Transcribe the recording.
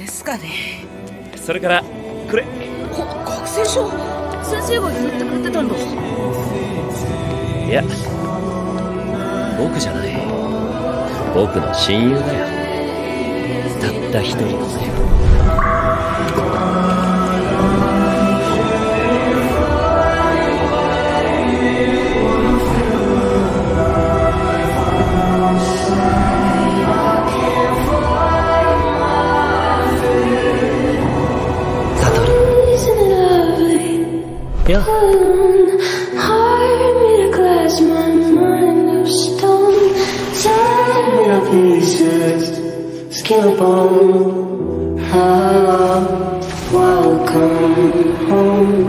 ですかね。 それからこれ。 学生証、先生が譲ってくれてたんだ。 いや、僕じゃない。僕の親友だよ。たった一人のね。いや、 Welcome home.